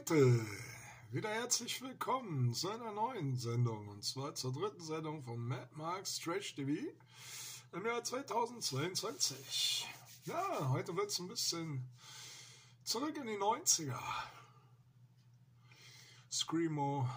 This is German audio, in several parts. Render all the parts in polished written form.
Leute, wieder herzlich willkommen zu einer neuen Sendung, und zwar zur dritten Sendung von Mad Max Trash TV im Jahr 2022. Ja, heute wird es ein bisschen zurück in die 90er. Screamo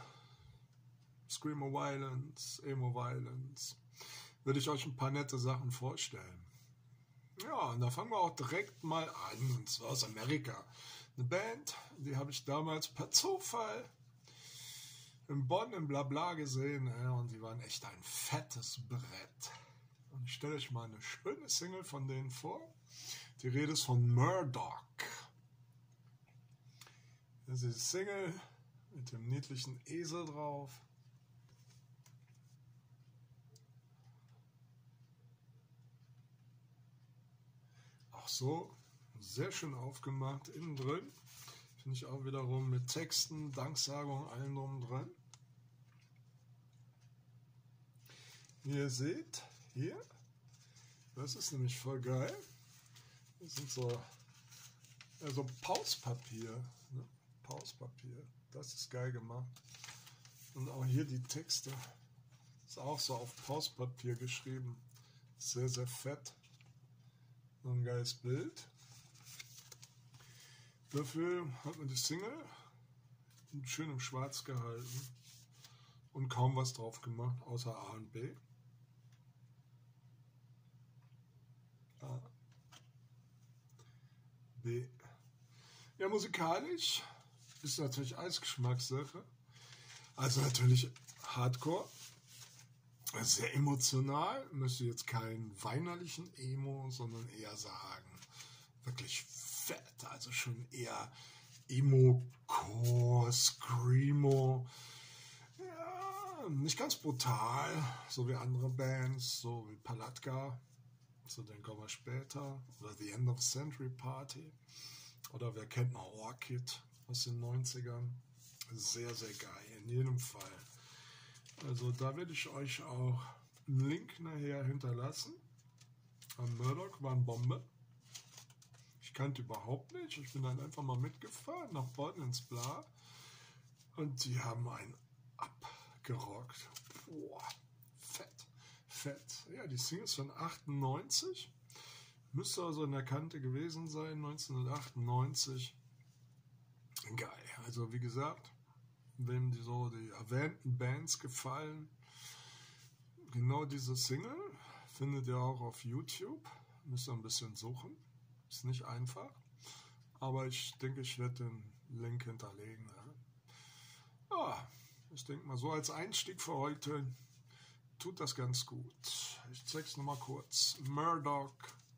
Violence, Emo Violence. Würde ich euch ein paar nette Sachen vorstellen. Ja, und da fangen wir auch direkt mal an, und zwar aus Amerika. Eine Band, die habe ich damals per Zufall in Bonn im Blabla gesehen, und die waren echt ein fettes Brett. Und ich stelle euch mal eine schöne Single von denen vor. Die Rede ist von Murdoch. Das ist die Single mit dem niedlichen Esel drauf. Auch so sehr schön aufgemacht, innen drin. Finde ich auch wiederum mit Texten, Danksagung, allem drum dran. Wie ihr seht, hier, das ist nämlich voll geil. Das sind so Pauspapier. Ne? Pauspapier, das ist geil gemacht. Und auch hier die Texte. Ist auch so auf Pauspapier geschrieben. Sehr, sehr fett. So ein geiles Bild. Dafür hat man die Single schön im Schwarz gehalten und kaum was drauf gemacht, außer A und B. A, B. Ja, musikalisch ist natürlich alles Geschmackssache. Also natürlich Hardcore. Sehr emotional, möchte jetzt keinen weinerlichen Emo, sondern eher sagen, wirklich fett, also schon eher Emo-Core, Screamo. Ja, nicht ganz brutal, so wie andere Bands, so wie Palatka, zu denen kommen wir später, oder The End of Century Party, oder wer kennt noch Orchid aus den 90ern. Sehr, sehr geil, in jedem Fall. Also da werde ich euch auch einen Link nachher hinterlassen. Murdoch war eine Bombe. Ich kannte überhaupt nicht. Ich bin dann einfach mal mitgefahren nach Bonn ins Bla. Und die haben einen abgerockt. Boah, fett, fett. Ja, die Single ist von 98. Müsste also in der Kante gewesen sein, 1998. Geil. Also wie gesagt, wem die erwähnten Bands gefallen, genau diese Single findet ihr auch auf YouTube. Müsst ihr ein bisschen suchen. Ist nicht einfach. Aber ich denke, ich werde den Link hinterlegen. Ja, ich denke mal, so als Einstieg für heute tut das ganz gut. Ich zeige es nochmal kurz. Murdoch.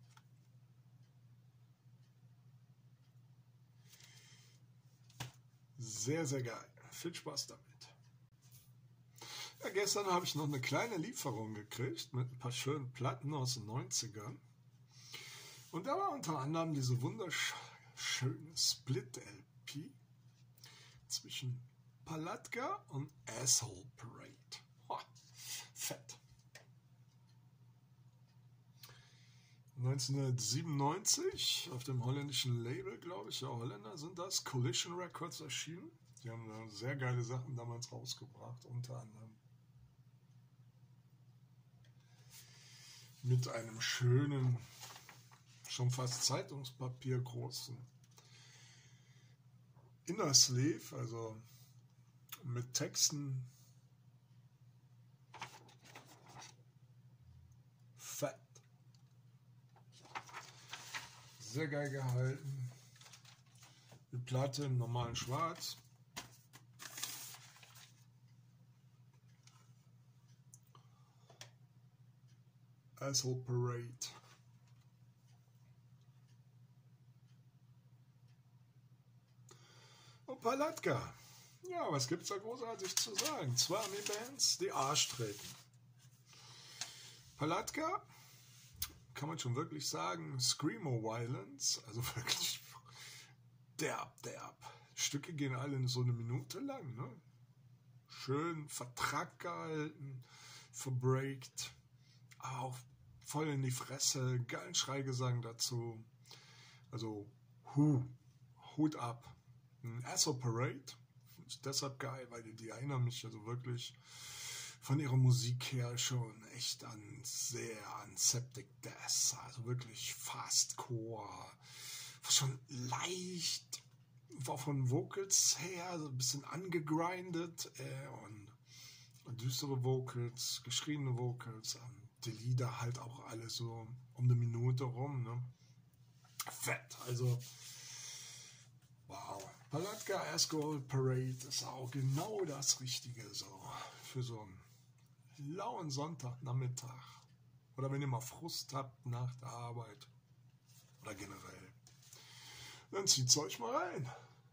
Sehr, sehr geil. Viel Spaß damit. Ja, gestern habe ich noch eine kleine Lieferung gekriegt mit ein paar schönen Platten aus den 90ern. Und da war unter anderem diese wunderschöne Split-LP zwischen Palatka und Asshole Parade. Ho, fett. 1997 auf dem holländischen Label, glaube ich, ja, Holländer sind das, Collision Records erschienen. Die haben sehr geile Sachen damals rausgebracht, unter anderem mit einem schönen, schon fast Zeitungspapier großen Inner Sleeve, also mit Texten. Fett. Sehr geil gehalten. Die Platte im normalen Schwarz. Asshole Parade. Und Palatka. Ja, was gibt's da großartig zu sagen? Zwei Army-Bands, die Arsch treten. Palatka, kann man schon wirklich sagen, Screamo Violence, also wirklich derb. Stücke gehen alle in so eine Minute lang, ne? Schön vertrackt gehalten, verbreakt, auch voll in die Fresse, geilen Schreigesang dazu. Also Hut ab. Azure Parade. Finde ich deshalb geil, weil die erinnern mich also wirklich von ihrer Musik her schon echt an Septic Death, also wirklich Fastcore, schon leicht, war von Vocals her so ein bisschen angegrindet und düstere Vocals, geschriebene Vocals, die Lieder halt auch alle so um eine Minute rum, ne? Fett, also wow. Palatka Azure Parade ist auch genau das Richtige so für so einen lauen Sonntagnachmittag oder wenn ihr mal Frust habt nach der Arbeit oder generell, dann zieht's euch mal rein.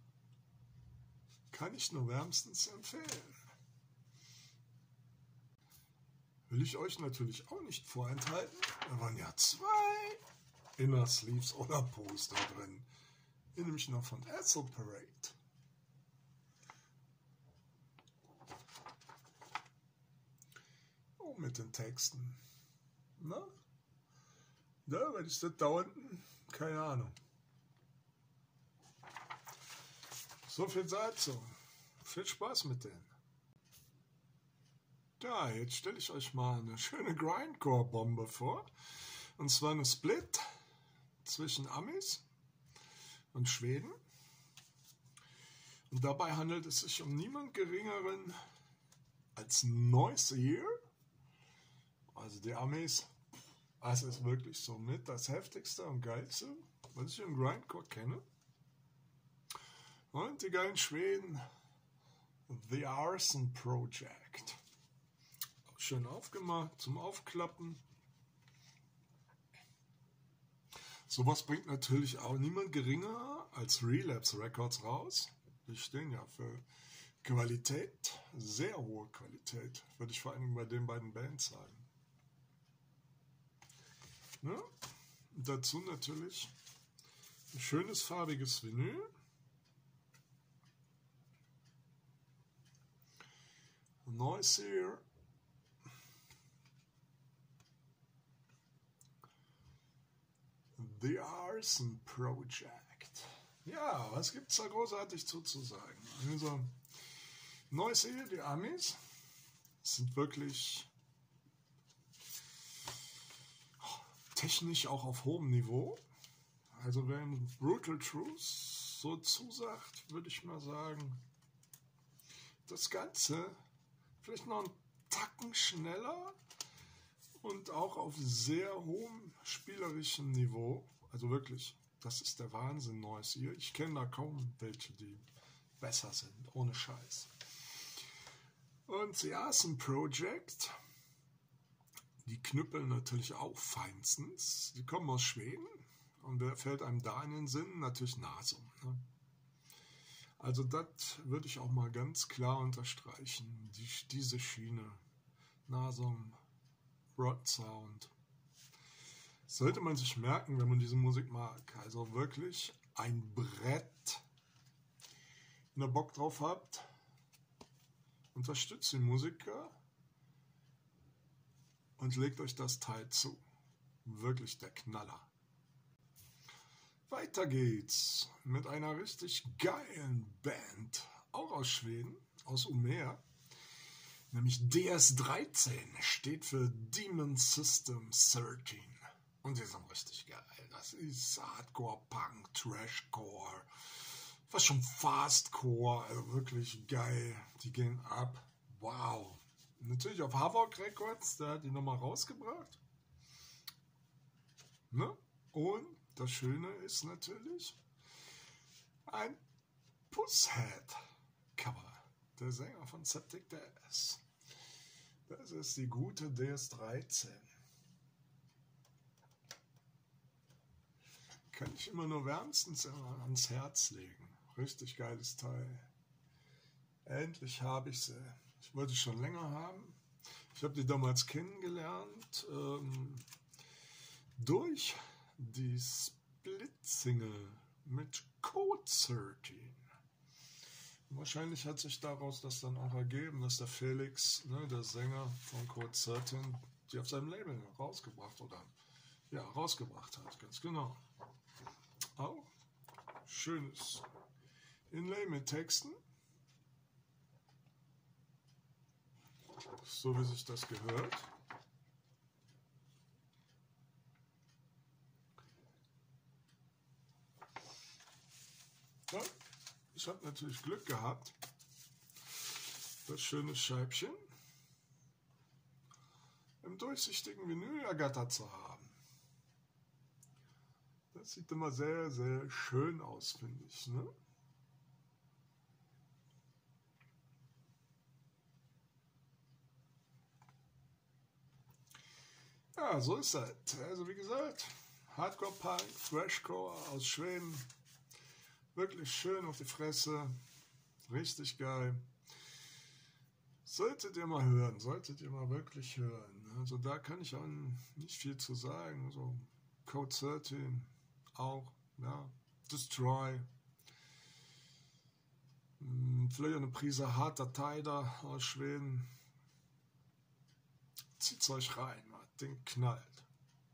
Kann ich nur wärmstens empfehlen. Will ich euch natürlich auch nicht vorenthalten. Da waren ja 2 Inner Sleeves oder Poster drin. Hier nämlich noch von Azure Parade. Oh, mit den Texten. Na? Da werde ich das da unten. Keine Ahnung. So viel dazu. Viel Spaß mit denen. Ja, jetzt stelle ich euch mal eine schöne Grindcore-Bombe vor. Und zwar eine Split zwischen Amis und Schweden. Und dabei handelt es sich um niemand Geringeren als Noisier. Also die Amis, das ist wirklich so mit das heftigste und geilste, was ich im Grindcore kenne. Und die geilen Schweden, The Arson Project. Schön aufgemacht zum Aufklappen. Sowas bringt natürlich auch niemand geringer als Relapse Records raus. Die stehen ja für Qualität, sehr hohe Qualität, würde ich vor allem bei den beiden Bands sagen. Ja? Und dazu natürlich ein schönes farbiges Vinyl. Noisier. The Arson Project. Ja, was gibt's da großartig zu sagen? Also, Noisier, die Amis, sind wirklich technisch auch auf hohem Niveau. Also, wenn Brutal Truth so zusagt, würde ich mal sagen, das Ganze vielleicht noch einen Tacken schneller und auch auf sehr hohem spielerischen Niveau. Also wirklich, das ist der Wahnsinn, Noisier. Ich kenne da kaum welche, die besser sind, ohne Scheiß. Und The Arson Project, die knüppeln natürlich auch feinstens. Die kommen aus Schweden und wer fällt einem da in den Sinn? Natürlich Nasum. Ne? Also das würde ich auch mal ganz klar unterstreichen. Diese Schiene, Nasum, Rod Sound. Sollte man sich merken, wenn man diese Musik mag. Also wirklich ein Brett. Wenn ihr Bock drauf habt, unterstützt die Musiker und legt euch das Teil zu. Wirklich der Knaller. Weiter geht's mit einer richtig geilen Band, auch aus Schweden, aus Umeå. Nämlich DS13 steht für Demon System 13. Und die sind richtig geil. Das ist Hardcore, Punk, Trashcore, fast schon Fastcore, also wirklich geil. Die gehen ab. Wow. Natürlich auf Havoc Records, der hat die nochmal rausgebracht. Ne? Und das Schöne ist natürlich ein Pusshead-Cover. Der Sänger von Septic Death. Das ist die gute DS13. Kann ich immer nur wärmstens ans Herz legen. Richtig geiles Teil. Endlich habe ich sie. Ich wollte sie schon länger haben. Ich habe die damals kennengelernt durch die Split-Single mit Code 13. Wahrscheinlich hat sich daraus das dann auch ergeben, dass der Felix, ne, der Sänger von Code 13, die auf seinem Label rausgebracht hat, ganz genau. Auch schönes Inlay mit Texten, so wie sich das gehört. Ja, ich habe natürlich Glück gehabt, das schöne Scheibchen im durchsichtigen Vinyl ergattert zu haben. Das sieht immer sehr, sehr schön aus, finde ich, ne? Ja, so ist das. Also wie gesagt, Hardcore-Punk, Thrashcore aus Schweden. Wirklich schön auf die Fresse. Richtig geil. Solltet ihr mal hören, solltet ihr mal wirklich hören. Also da kann ich auch nicht viel zu sagen. So Code 13 auch, ja. Destroy. Vielleicht eine Prise harter Tider aus Schweden. Zieht's euch rein, das Ding knallt.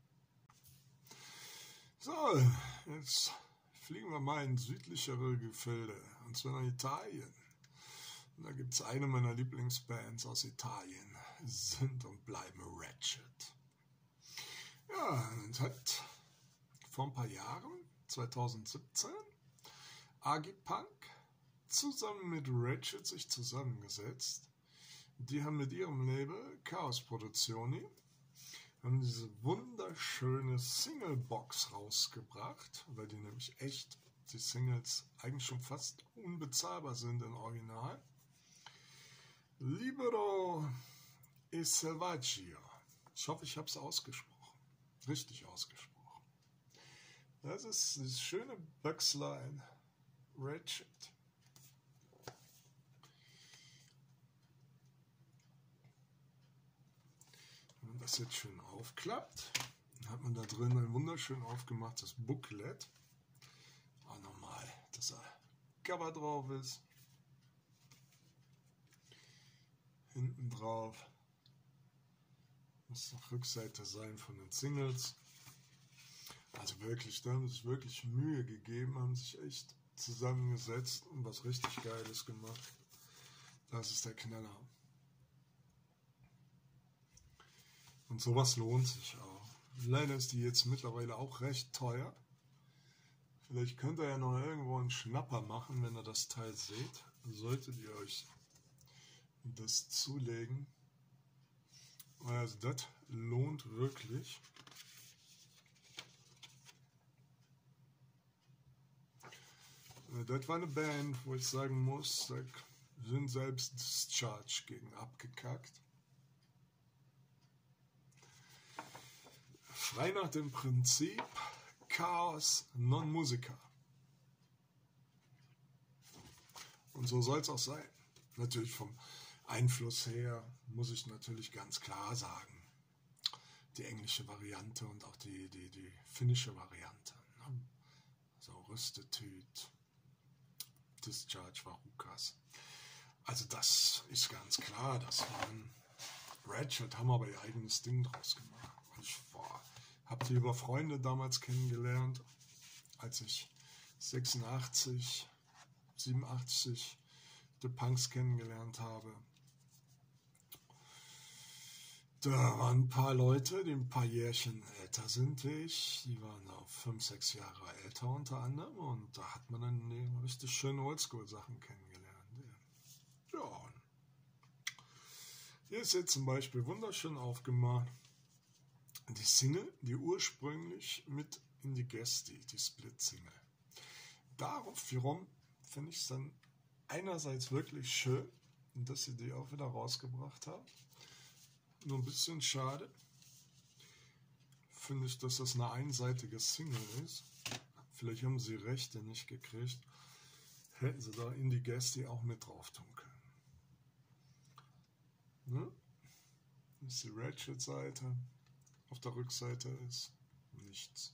So, jetzt fliegen wir mal in südlichere Gefilde, und zwar nach Italien. Und da gibt es eine meiner Lieblingsbands aus Italien, sind und bleiben Ratchet. Ja, und hat vor ein paar Jahren, 2017, Agipunk zusammen mit Ratchet sich zusammengesetzt. Die haben mit ihrem Label Chaos Produzioni haben diese wunderschöne Singlebox rausgebracht, weil die nämlich echt, die Singles eigentlich schon fast unbezahlbar sind im Original. Libero e Selvaggio. Ich hoffe, ich habe es ausgesprochen. Richtig ausgesprochen. Das ist das schöne Backsline Ratchet. Wenn man das jetzt schön aufklappt, dann hat man da drin ein wunderschön aufgemachtes Booklet. Auch nochmal, dass da Cover drauf ist. Hinten drauf muss noch Rückseite sein von den Singles. Also wirklich, da haben sich wirklich Mühe gegeben, haben sich echt zusammengesetzt und was richtig Geiles gemacht. Das ist der Knaller. Und sowas lohnt sich auch. Leider ist die jetzt mittlerweile auch recht teuer. Vielleicht könnt ihr ja noch irgendwo einen Schnapper machen, wenn ihr das Teil seht. Solltet ihr euch das zulegen. Also das lohnt wirklich. Das war eine Band, wo ich sagen muss, da sind selbst Discharge gegen abgekackt. Frei nach dem Prinzip Chaos non musica. Und so soll es auch sein. Natürlich vom Einfluss her muss ich natürlich ganz klar sagen, die englische Variante und auch die finnische Variante. Ne? So Rüstetüt, Discharge, Varukas. Also das ist ganz klar, das waren Ratchet, haben aber ihr eigenes Ding draus gemacht. Ich habe die über Freunde damals kennengelernt, als ich 86, 87 die Punks kennengelernt habe. Da waren ein paar Leute, die ein paar Jährchen älter sind wie ich. Die waren auch 5, 6 Jahre älter unter anderem. Und da hat man dann richtig schöne Oldschool-Sachen kennengelernt. Ja. Hier ist jetzt zum Beispiel wunderschön aufgemacht. Die Single, die ursprünglich mit Indigesti, die Split-Single. Daraufhin finde ich es dann einerseits wirklich schön, dass sie die auch wieder rausgebracht haben. Nur ein bisschen schade, finde ich, dass das eine einseitige Single ist. Vielleicht haben sie Rechte nicht gekriegt. Hätten sie da Indigesti auch mit drauf tun können. Ne? Das ist die Ratchet-Seite. Auf der Rückseite ist nichts.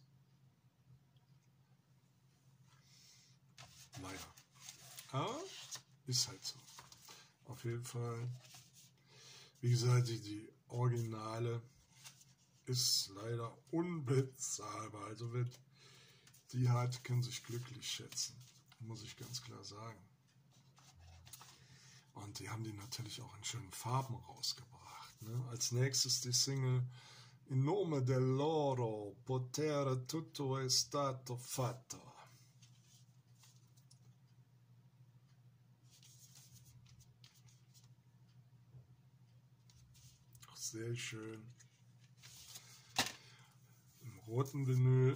Leider. Aber ist halt so. Auf jeden Fall. Wie gesagt, die Originale ist leider unbezahlbar. Also wer die hat, kann sich glücklich schätzen. muss ich ganz klar sagen. Und die haben die natürlich auch in schönen Farben rausgebracht. Ne? Als nächstes die Single In nome del loro potere tutto è stato fatto. Auch sehr schön. Im roten Vinyl.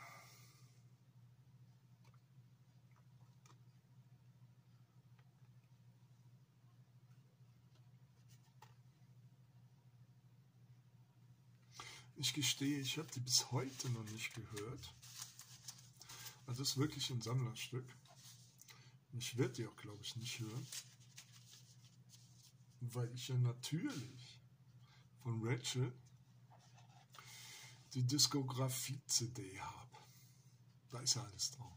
Ich gestehe, ich habe die bis heute noch nicht gehört. Also das ist wirklich ein Sammlerstück. Ich werde die auch, glaube ich, nicht hören. Weil ich ja natürlich von Ratchet die Diskografie-CD habe. Da ist ja alles drauf.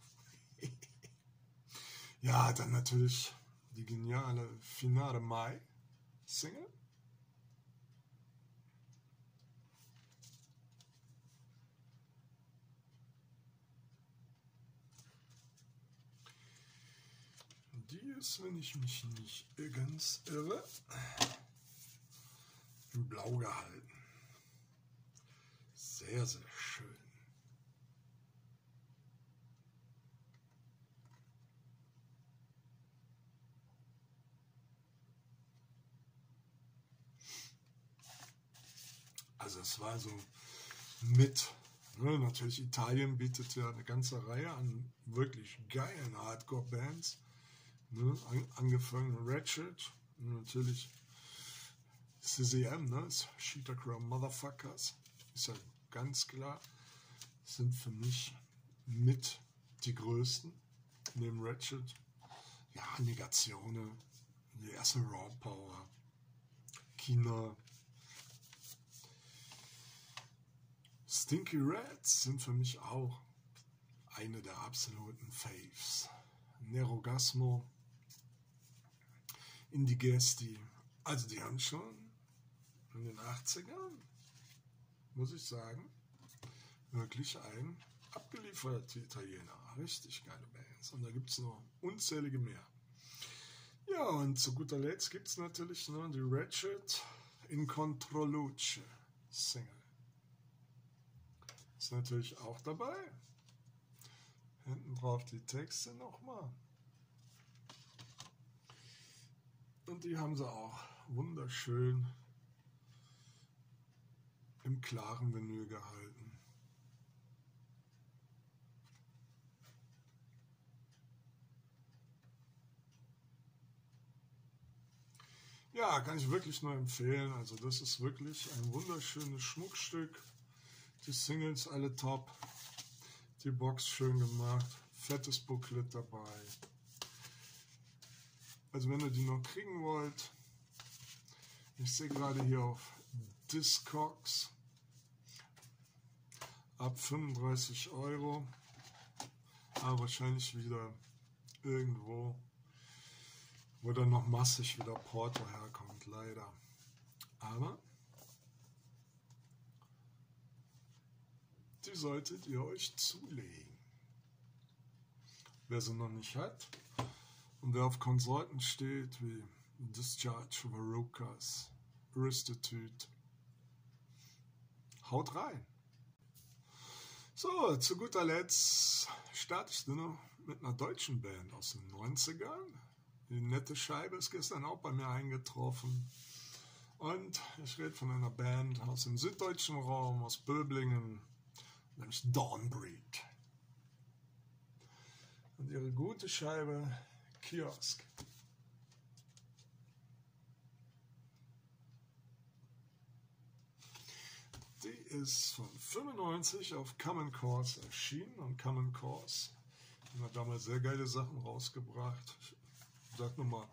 Ja, dann natürlich die geniale Finale Mai Single. Die ist, wenn ich mich nicht ganz irre, in Blau gehalten. Sehr, sehr schön. Also es war so mit, ne, natürlich Italien bietet ja eine ganze Reihe an wirklich geilen Hardcore-Bands. Ne, angefangen Ratchet, natürlich CCM, ne, Sheetachrome Motherfuckers, ist ja ganz klar, sind für mich mit die größten, neben Ratchet. Ja, Negatione, die erste Raw Power, Kina, Stinky Rats sind für mich auch eine der absoluten Faves. Nerogasmo, Indigesti, also die haben schon in den 80ern, muss ich sagen, wirklich einen abgeliefert, die Italiener. Richtig geile Bands. Und da gibt es noch unzählige mehr. Ja, und zu guter Letzt gibt es natürlich die Ratchet in Controluce Single. Ist natürlich auch dabei. Hinten drauf die Texte nochmal. Und die haben sie auch wunderschön im klaren Vinyl gehalten. Ja, kann ich wirklich nur empfehlen. Also das ist wirklich ein wunderschönes Schmuckstück. Die Singles alle top. Die Box schön gemacht. Fettes Booklet dabei. Also wenn ihr die noch kriegen wollt, ich sehe gerade hier auf Discogs ab 35 €, aber wahrscheinlich wieder irgendwo, wo dann noch massig wieder Porto herkommt, leider. Aber die solltet ihr euch zulegen. Wer sie noch nicht hat und wer auf Konsorten steht wie Discharge, Varrucas, Restitute, haut rein. So, zu guter Letzt starte ich noch mit einer deutschen Band aus den 90ern. Die nette Scheibe ist gestern auch bei mir eingetroffen. Und ich rede von einer Band aus dem süddeutschen Raum, aus Böblingen, nämlich Dawnbreed. Und ihre gute Scheibe Kiosk. Die ist von 95 auf Common Cause erschienen und Common Cause hat damals sehr geile Sachen rausgebracht. Ich sag nochmal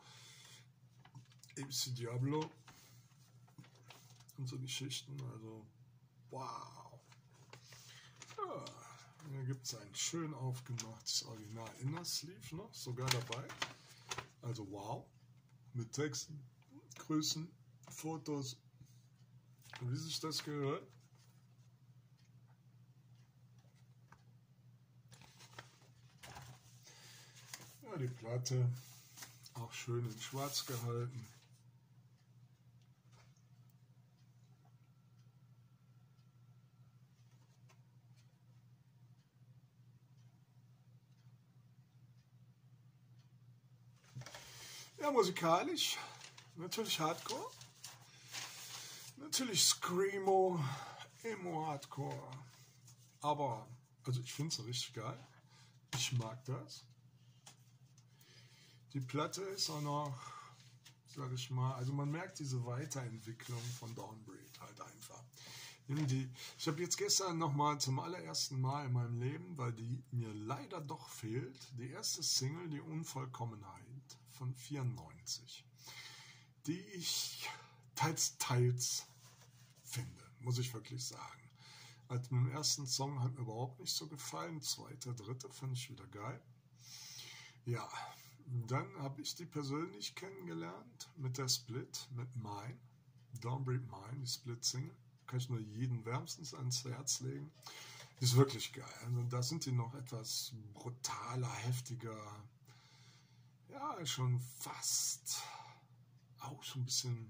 MC Diablo und so Geschichten, also wow. Ja, hier gibt es ein schön aufgemachtes Original Inner Sleeve noch, sogar dabei. Also wow, mit Texten, Größen, Fotos, wie sich das gehört. Ja, die Platte auch schön in schwarz gehalten. Ja, musikalisch natürlich Hardcore, natürlich Screamo, Emo-Hardcore, aber also ich finde es richtig geil. Ich mag das. Die Platte ist auch noch, sag ich mal, also man merkt diese Weiterentwicklung von Dawnbreed halt einfach. Ich habe jetzt gestern nochmal zum allerersten Mal in meinem Leben, weil die mir leider doch fehlt, die erste Single, die Unvollkommenheit von 94, die ich teils finde, muss ich wirklich sagen. Also mit dem ersten Song hat mir überhaupt nicht so gefallen, zweiter, dritter fand ich wieder geil. Ja, dann habe ich die persönlich kennengelernt mit der Split, mit Mine, Dawnbreed Mine, die Split-Single. Kann ich nur jeden wärmstens ans Herz legen. Ist wirklich geil. Also da sind die noch etwas brutaler, heftiger, ja, schon fast auch so ein bisschen,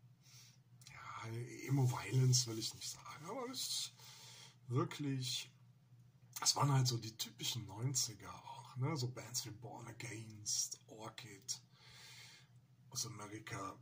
ja, Emo-Violence will ich nicht sagen, aber es ist wirklich, das waren halt so die typischen 90er auch, ne? So Bands wie Born Against, Orchid aus Amerika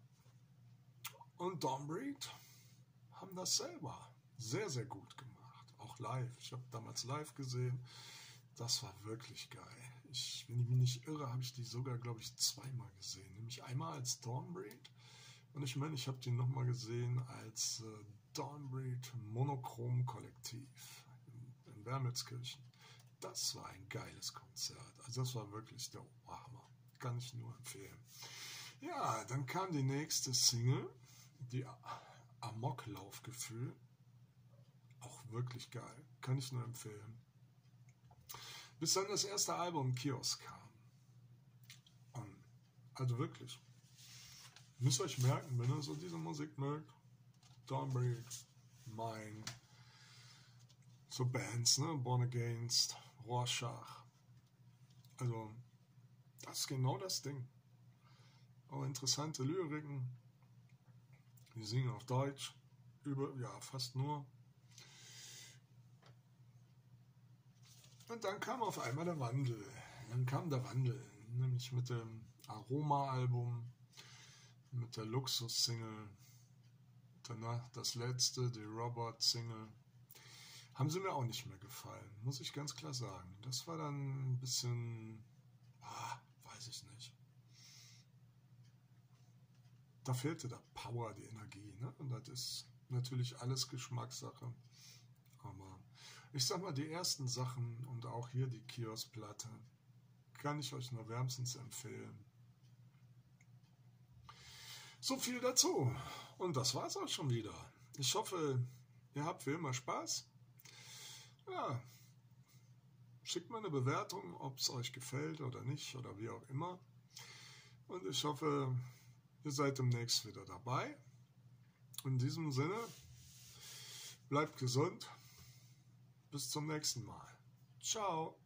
und Dawnbreed haben das selber sehr, sehr gut gemacht, auch live. Ich habe damals live gesehen, das war wirklich geil. Wenn ich mich nicht irre, habe ich die sogar, glaube ich, zweimal gesehen. Nämlich einmal als Dawnbreed und ich meine, ich habe die nochmal gesehen als Dawnbreed Monochrom Kollektiv in Wermelskirchen. Das war ein geiles Konzert. Also das war wirklich der Oberhammer. Kann ich nur empfehlen. Ja, dann kam die nächste Single, die Amoklaufgefühl. Auch wirklich geil. Kann ich nur empfehlen. Bis dann das erste Album Kiosk kam. Und also wirklich. Müsst ihr euch merken, wenn ihr so diese Musik mögt. Dawnbreed, Mine, so Bands, ne? Born Against, Rorschach. Also, das ist genau das Ding. Aber interessante Lyriken. Die singen auf Deutsch. Fast nur. Und dann kam auf einmal der Wandel. Nämlich mit dem Aroma-Album, mit der Luxus-Single, danach das letzte, die Robot-Single. Haben sie mir auch nicht mehr gefallen, muss ich ganz klar sagen. Das war dann ein bisschen, weiß ich nicht. Da fehlte der Power, die Energie, ne? Und das ist natürlich alles Geschmackssache. Aber ich sag mal, die ersten Sachen und auch hier die Kiosk-Platte kann ich euch nur wärmstens empfehlen. So viel dazu. Und das war's auch schon wieder. Ich hoffe, ihr habt wie immer Spaß. Ja, schickt mir eine Bewertung, ob es euch gefällt oder nicht oder wie auch immer. Und ich hoffe, ihr seid demnächst wieder dabei. In diesem Sinne, bleibt gesund. Bis zum nächsten Mal. Ciao.